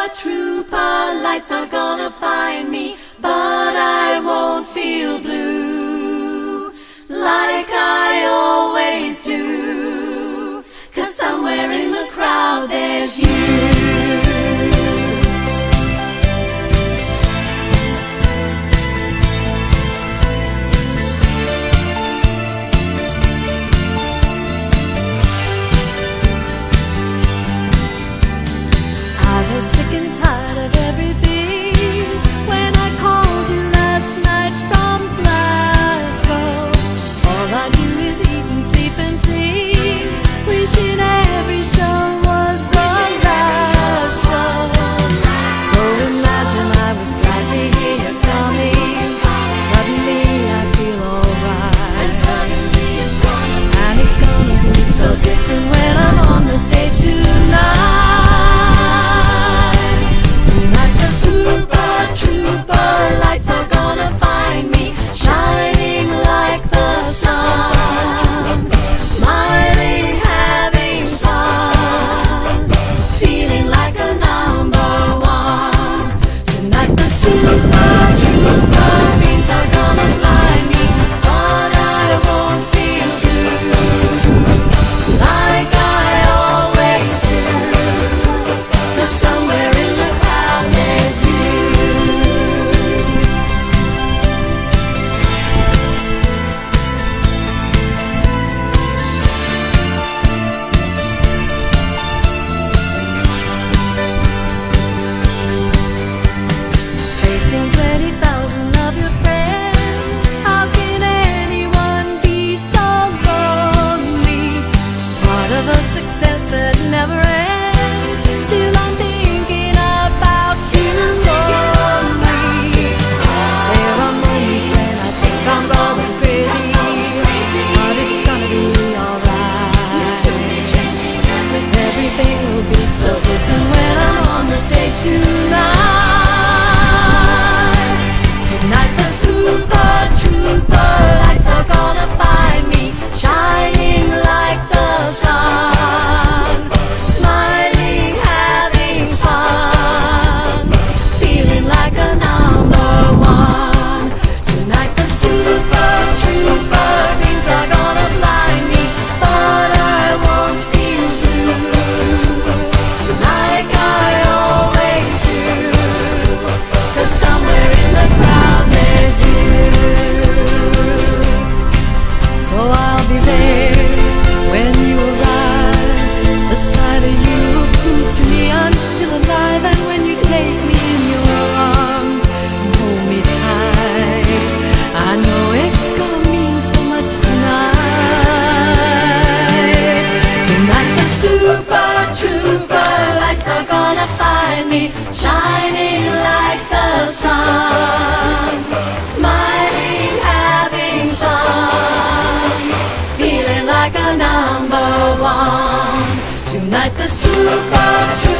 trooper lights are gonna find me, but I won't feel blue like I always do, 'cause somewhere in the crowd there's you. I was sick and tired of everything when I called you last night from Glasgow. All I do is eat and sleep and sing, wishing every show was the last show. So imagine I was glad to hear you coming. Suddenly I feel alright, and it's gonna be so different when I'm on the stage tonight. Super trooper lights are gonna find me, shining like the sun, smiling, having fun, feeling like a #1. Tonight the super trooper beams are gonna blind me, but I won't feel blue like I always do, 'cause somewhere in the crowd there's facing 20,000 of your friends. How can anyone be so lonely? Part of a success that never ends. Still I'm thinking about you only. There are moments when I think I'm going crazy, but it's gonna be alright. Everything will be so different when I'm on the stage tonight. Tonight the super trooper lights are gonna find me, shining like the sun, smiling, having fun, feeling like a #1. Tonight the super trooper beams are gonna blind me, but I won't feel blue like I always do, 'cause somewhere in the crowd there's you. So I'll be there when you arrive. The sight of you will prove to me I'm still alive. And when you take me in your arms and hold me tight, I know it's gonna mean so much tonight. Tonight the super trooper lights are gonna find me, shining like the sun, smiling, having fun, feeling like a #1. Tonight the super trooper